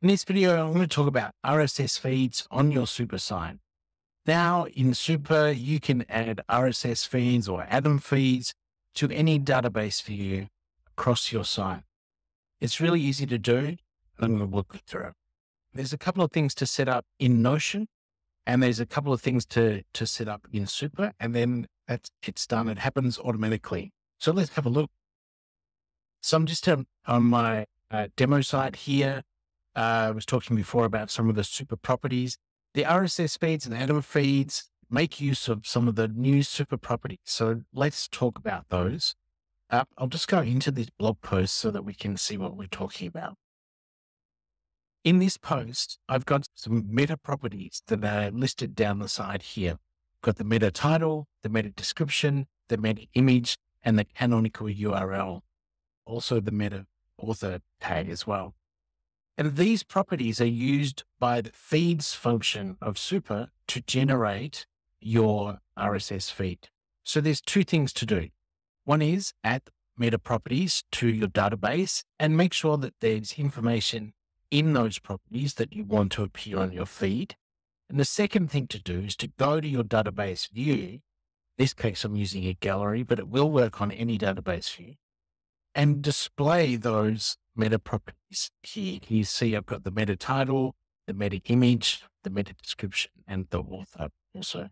In this video, I'm going to talk about RSS feeds on your Super site. Now, in Super, you can add RSS feeds or ATOM feeds to any database view across your site. It's really easy to do, and I'm going to walk you through it. There's a couple of things to set up in Notion, and there's a couple of things to set up in Super, and then it's done. It happens automatically. So let's have a look. So I'm just on my demo site here. I was talking before about some of the Super properties. The RSS feeds and ATOM feeds make use of some of the new Super properties. So let's talk about those. I'll just go into this blog post so that we can see what we're talking about. In this post, I've got some meta properties that are listed down the side here. I've got the meta title, the meta description, the meta image, and the canonical URL. Also the meta author tag as well. And these properties are used by the feeds function of Super to generate your RSS feed. So there's two things to do. One is add meta properties to your database and make sure that there's information in those properties that you want to appear on your feed. And the second thing to do is to go to your database view. In this case, I'm using a gallery, but it will work on any database view, and display those meta properties here. You see I've got the meta title, the meta image, the meta description, and the author also.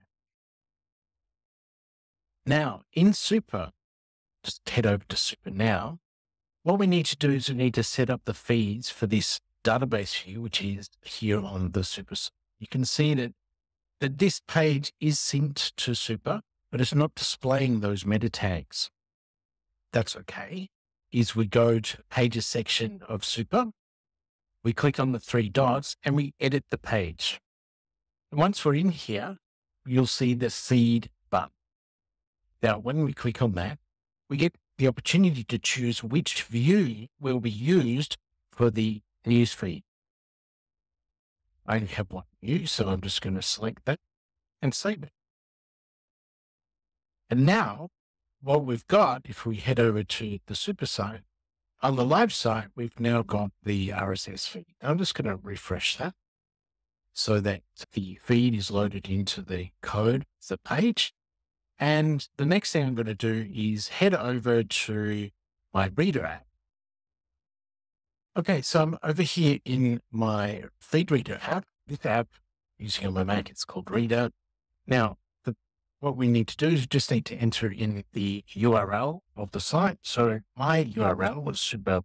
Now in Super, just head over to Super now. What we need to do is we need to set up the feeds for this database view, which is here on the Super site. You can see that this page is synced to Super, but it's not displaying those meta tags. That's okay. Is we go to Pages section of Super, we click on the three dots and we edit the page. And once we're in here, you'll see the feed button. Now, when we click on that, we get the opportunity to choose which view will be used for the news feed. I only have one view, so I'm just going to select that and save it. And now, what we've got, if we head over to the Super site, on the live site, we've now got the RSS feed. I'm just going to refresh that so that the feed is loaded into the code of the page. And the next thing I'm going to do is head over to my Reader app. Okay, so I'm over here in my Feed Reader app. This app, using on my Mac, it's called Reader. Now, what we need to do is just need to enter in the URL of the site. So my URL was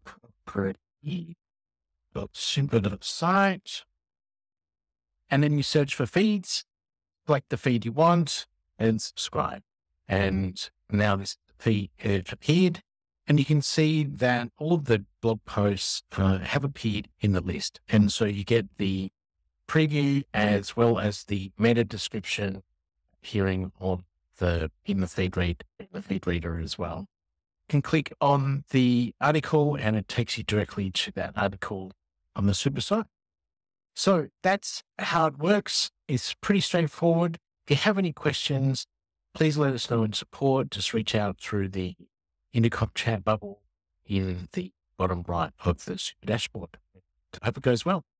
super.site. And then you search for feeds, select the feed you want, and subscribe. And now this feed has appeared. And you can see that all of the blog posts have appeared in the list. And so you get the preview as well as the meta description appearing on in the feed reader as well. You can click on the article and it takes you directly to that article on the Super site. So that's how it works. It's pretty straightforward. If you have any questions, please let us know in support. Just reach out through the intercom chat bubble in the bottom right of the Super dashboard. I hope it goes well.